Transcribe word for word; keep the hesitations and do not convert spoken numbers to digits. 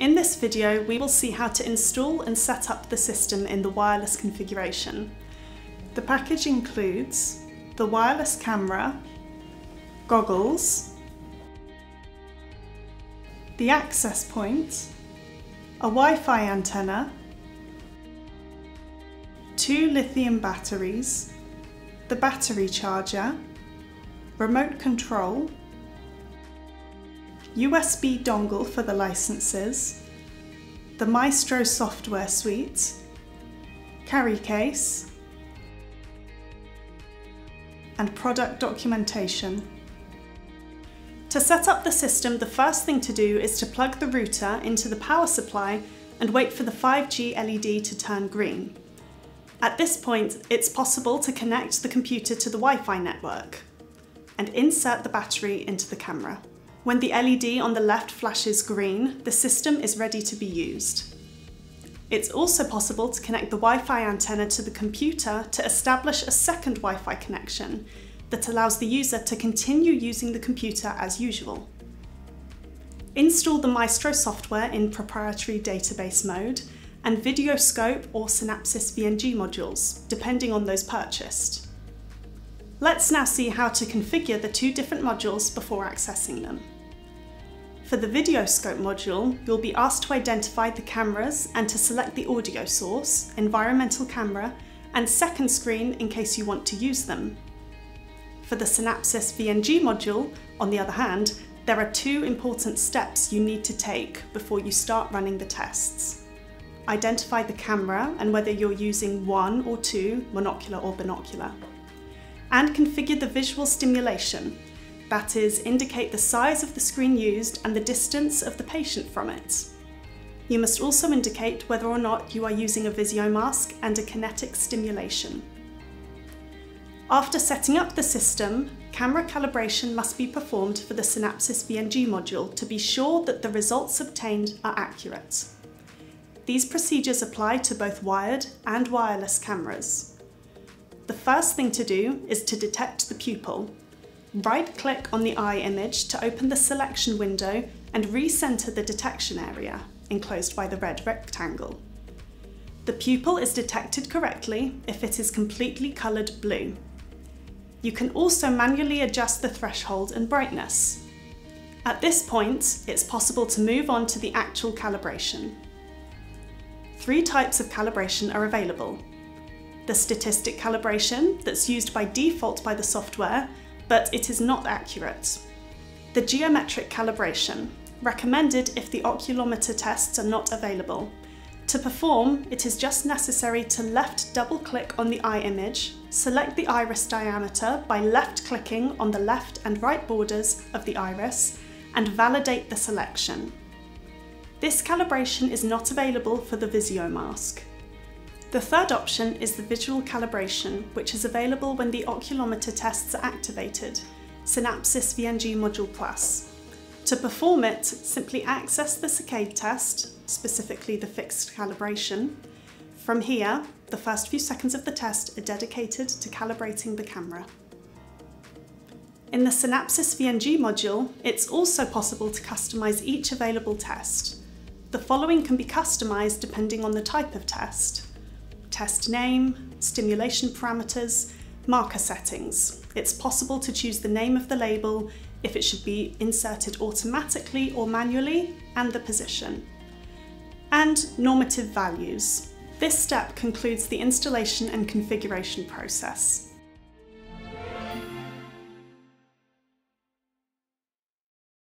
In this video, we will see how to install and set up the system in the wireless configuration. The package includes the wireless camera, goggles, the access point, a Wi-Fi antenna, two lithium batteries, the battery charger, remote control, U S B dongle for the licenses, the Maestro software suite, carry case, and product documentation. To set up the system, the first thing to do is to plug the router into the power supply and wait for the five G L E D to turn green. At this point, it's possible to connect the computer to the Wi-Fi network and insert the battery into the camera. When the L E D on the left flashes green, the system is ready to be used. It's also possible to connect the Wi-Fi antenna to the computer to establish a second Wi-Fi connection that allows the user to continue using the computer as usual. Install the Maestro software in proprietary database mode and video scope or Synapsys V N G modules, depending on those purchased. Let's now see how to configure the two different modules before accessing them. For the video scope module, you'll be asked to identify the cameras and to select the audio source, environmental camera, and second screen in case you want to use them. For the Synapsys V N G module, on the other hand, there are two important steps you need to take before you start running the tests. Identify the camera and whether you're using one or two, monocular or binocular. And configure the visual stimulation, that is, indicate the size of the screen used and the distance of the patient from it. You must also indicate whether or not you are using a Visio mask and a kinetic stimulation. After setting up the system, camera calibration must be performed for the Synapsys V N G module to be sure that the results obtained are accurate. These procedures apply to both wired and wireless cameras. The first thing to do is to detect the pupil. Right-click on the eye image to open the selection window and recenter the detection area, enclosed by the red rectangle. The pupil is detected correctly if it is completely coloured blue. You can also manually adjust the threshold and brightness. At this point, it's possible to move on to the actual calibration. Three types of calibration are available. The statistic calibration, that's used by default by the software, but it is not accurate. The geometric calibration, recommended if the oculometer tests are not available. To perform, it is just necessary to left double-click on the eye image, select the iris diameter by left-clicking on the left and right borders of the iris, and validate the selection. This calibration is not available for the Visio mask. The third option is the visual calibration, which is available when the oculometer tests are activated, Synapsys V N G Module Plus. To perform it, simply access the saccade test, specifically the fixed calibration. From here, the first few seconds of the test are dedicated to calibrating the camera. In the Synapsys V N G module, it's also possible to customize each available test. The following can be customized depending on the type of test: test name, stimulation parameters, marker settings. It's possible to choose the name of the label, if it should be inserted automatically or manually, and the position. And normative values. This step concludes the installation and configuration process.